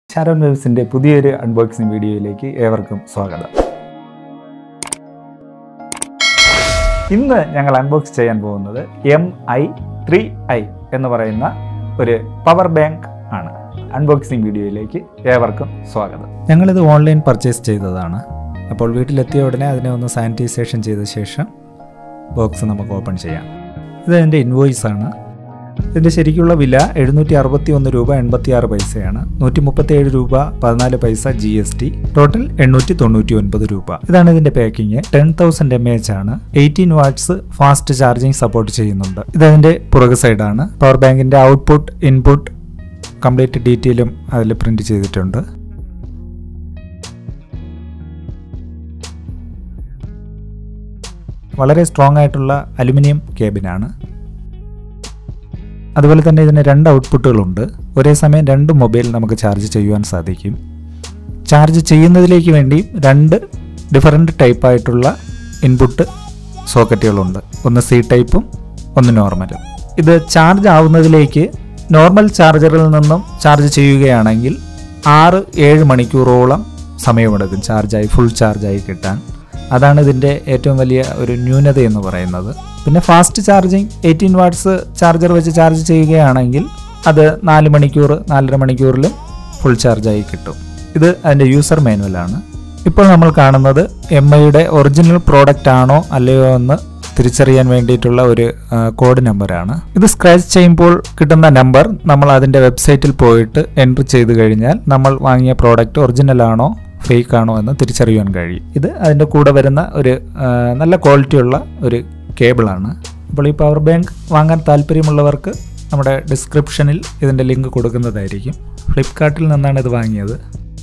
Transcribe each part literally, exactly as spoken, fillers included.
ഷാരോൺ വെബ്സിന്റെ പുതിയൊരു അൺബോക്സിംഗ് വീഡിയോയിലേക്ക് ഏവർക്കും സ്വാഗതം. ഇന്ന് ഞങ്ങൾ അൺബോക്സ് ചെയ്യാൻ പോകുന്നത് എം ഐ ത്രീ ഐ എന്ന് പറയുന്ന ഒരു പവർ ബാങ്ക് ആണ്. അൺബോക്സിംഗ് വീഡിയോയിലേക്ക് ഏവർക്കും സ്വാഗതം. ഞങ്ങളിത് ഓൺലൈൻ പർച്ചേസ് ചെയ്തതാണ്. അപ്പോൾ വീട്ടിലെത്തിയ ഉടനെ അതിനെ ഒന്ന് സാനിറ്റൈസേഷൻ ചെയ്ത ശേഷം ബോക്സ് നമുക്ക് ഓപ്പൺ ചെയ്യാം. ഇത് എൻ്റെ ഇൻവോയ്സ് ആണ്. ഇതിൻ്റെ ശരിക്കുള്ള വില എഴുന്നൂറ്റി അറുപത്തി ഒന്ന് രൂപ എൺപത്തി ആറ് പൈസയാണ്. നൂറ്റി മുപ്പത്തി ഏഴ് രൂപ പതിനാല് പൈസ ജി എസ് ടി, ടോട്ടൽ എണ്ണൂറ്റി തൊണ്ണൂറ്റി ഒൻപത് രൂപ. ഇതാണ് ഇതിന്റെ packing. Ten thousand M H ആണ്. Eighteen watts fast charging support ചെയ്യുന്നുണ്ട്. ഇതതിന്റെ പുറകു സൈഡാണ്. പവർ ബാങ്കിന്റെ ഔട്ട്പുട്ട് ഇൻപുട്ട് കംപ്ലീറ്റ് ഡീറ്റെയിലും അതിൽ പ്രിന്റ് ചെയ്തിട്ടുണ്ട്. വളരെ സ്ട്രോങ് ആയിട്ടുള്ള അലുമിനിയം കേബിനാണ്. അതുപോലെ തന്നെ ഇതിന് രണ്ട് ഔട്ട്പുട്ടുകളുണ്ട്. ഒരേ സമയം രണ്ട് മൊബൈൽ നമുക്ക് ചാർജ് ചെയ്യുവാൻ സാധിക്കും. ചാർജ് ചെയ്യുന്നതിലേക്ക് വേണ്ടി രണ്ട് ഡിഫറൻറ്റ് ടൈപ്പായിട്ടുള്ള ഇൻപുട്ട് സോക്കറ്റുകളുണ്ട്. ഒന്ന് സി ടൈപ്പും ഒന്ന് നോർമലും. ഇത് ചാർജ് ആവുന്നതിലേക്ക് നോർമൽ ചാർജറിൽ നിന്നും ചാർജ് ചെയ്യുകയാണെങ്കിൽ ആറ് ഏഴ് മണിക്കൂറോളം സമയമെടുക്കും ചാർജായി ഫുൾ ചാർജായി കിട്ടാൻ. അതാണ് ഇതിൻ്റെ ഏറ്റവും വലിയ ഒരു ന്യൂനത എന്ന് പറയുന്നത്. പിന്നെ fast charging eighteen watts charger വെച്ച് ചാർജ് ചെയ്യുകയാണെങ്കിൽ അത് നാല് മണിക്കൂർ നാലര മണിക്കൂറിലും ഫുൾ ചാർജായി കിട്ടും. ഇത് അതിൻ്റെ യൂസർ മാനുവലാണ്. ഇപ്പോൾ നമ്മൾ കാണുന്നത് എം ഐയുടെ ഒറിജിനൽ പ്രോഡക്റ്റ് ആണോ അല്ലയോ എന്ന് തിരിച്ചറിയാൻ വേണ്ടിയിട്ടുള്ള ഒരു കോഡ് നമ്പറാണ്. ഇത് സ്ക്രാച്ച് ചെയ്യുമ്പോൾ കിട്ടുന്ന നമ്പർ നമ്മൾ അതിൻ്റെ വെബ്സൈറ്റിൽ പോയിട്ട് എൻട്രി ചെയ്ത് കഴിഞ്ഞാൽ നമ്മൾ വാങ്ങിയ പ്രോഡക്റ്റ് ഒറിജിനൽ ആണോ ഫേക്ക് ആണോ എന്ന് തിരിച്ചറിയാൻ കഴിയും. ഇത് അതിൻ്റെ കൂടെ വരുന്ന ഒരു നല്ല ക്വാളിറ്റിയുള്ള ഒരു കേബിളാണ്. അപ്പോൾ ഈ പവർ ബാങ്ക് വാങ്ങാൻ താല്പര്യമുള്ളവർക്ക് നമ്മുടെ ഡിസ്ക്രിപ്ഷനിൽ ഇതിൻ്റെ ലിങ്ക് കൊടുക്കുന്നതായിരിക്കും. ഫ്ലിപ്കാർട്ടിൽ നിന്നാണ് ഇത് വാങ്ങിയത്.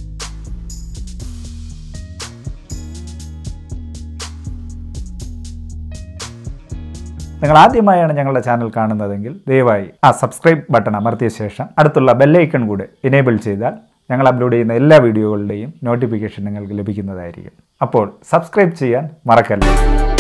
നിങ്ങൾ ആദ്യമായാണ് ഞങ്ങളുടെ ചാനൽ കാണുന്നതെങ്കിൽ ദയവായി ആ സബ്സ്ക്രൈബ് ബട്ടൺ അമർത്തിയ ശേഷം അടുത്തുള്ള ബെല്ലൈക്കൺ കൂടെ എനേബിൾ ചെയ്താൽ ഞങ്ങൾ അപ്ലോഡ് ചെയ്യുന്ന എല്ലാ വീഡിയോകളുടെയും നോട്ടിഫിക്കേഷൻ നിങ്ങൾക്ക് ലഭിക്കുന്നതായിരിക്കും. അപ്പോൾ സബ്സ്ക്രൈബ് ചെയ്യാൻ മറക്കല്ലേ.